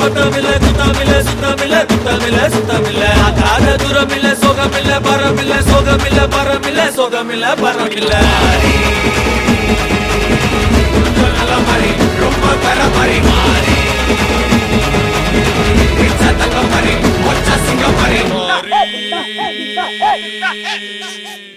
பத்தமில்ல குத்தமில்ல சுத்தமில்ல குத்தமில்ல சுத்தமில்ல ஆகாத தூரமில்ல சோகமில்ல பரமில்ல சோகமில்ல பரமில்ல சோகமில்ல பரமில்ல நல்ல மாதிரி ரொம்ப பெற மாதிரி மாறி தங்க மாதிரி ஒச்ச சிங்க மாதிரி